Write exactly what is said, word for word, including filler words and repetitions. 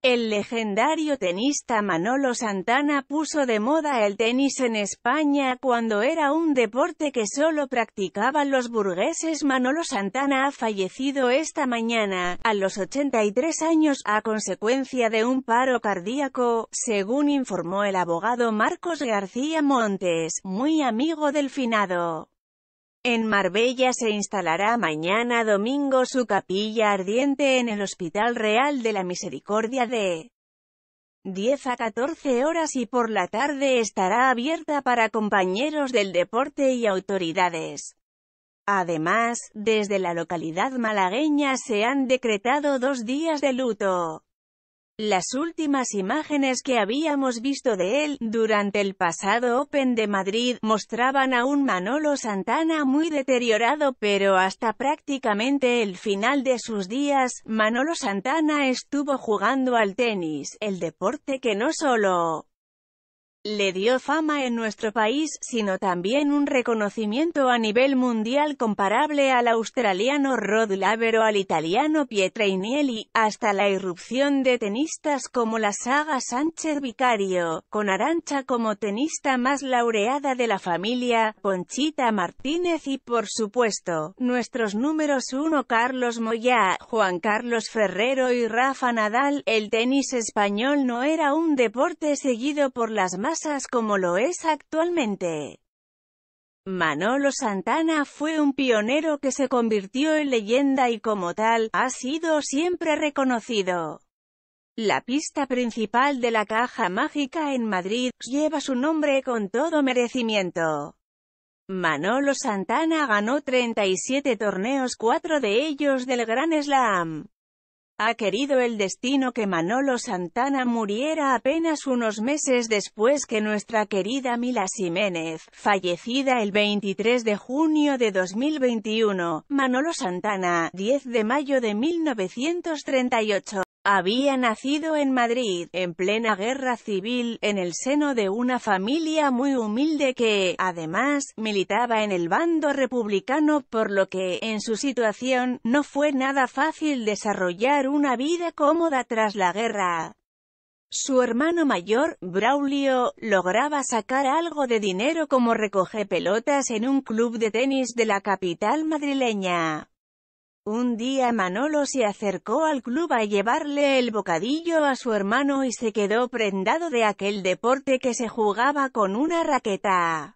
El legendario tenista Manolo Santana puso de moda el tenis en España cuando era un deporte que solo practicaban los burgueses. Manolo Santana ha fallecido esta mañana, a los ochenta y tres años, a consecuencia de un paro cardíaco, según informó el abogado Marcos García Montes, muy amigo del finado. En Marbella se instalará mañana domingo su capilla ardiente en el Hospital Real de la Misericordia de diez a catorce horas y por la tarde estará abierta para compañeros del deporte y autoridades. Además, desde la localidad malagueña se han decretado dos días de luto. Las últimas imágenes que habíamos visto de él, durante el pasado Open de Madrid, mostraban a un Manolo Santana muy deteriorado, pero hasta prácticamente el final de sus días, Manolo Santana estuvo jugando al tenis, el deporte que no solo le dio fama en nuestro país, sino también un reconocimiento a nivel mundial comparable al australiano Rod Laver o al italiano Pietranielli, hasta la irrupción de tenistas como la saga Sánchez Vicario, con Arantxa como tenista más laureada de la familia, Conchita Martínez y, por supuesto, nuestros números uno Carlos Moyá, Juan Carlos Ferrero y Rafa Nadal. El tenis español no era un deporte seguido por las masas como lo es actualmente. Manolo Santana fue un pionero que se convirtió en leyenda y como tal, ha sido siempre reconocido. La pista principal de la Caja Mágica en Madrid lleva su nombre con todo merecimiento. Manolo Santana ganó treinta y siete torneos, cuatro de ellos del Gran Slam. Ha querido el destino que Manolo Santana muriera apenas unos meses después que nuestra querida Mila Jiménez, fallecida el veintitrés de junio de dos mil veintiuno. Manolo Santana, diez de mayo de mil novecientos treinta y ocho. Había nacido en Madrid, en plena guerra civil, en el seno de una familia muy humilde que, además, militaba en el bando republicano, por lo que, en su situación, no fue nada fácil desarrollar una vida cómoda tras la guerra. Su hermano mayor, Braulio, lograba sacar algo de dinero como recogepelotas en un club de tenis de la capital madrileña. Un día Manolo se acercó al club a llevarle el bocadillo a su hermano y se quedó prendado de aquel deporte que se jugaba con una raqueta.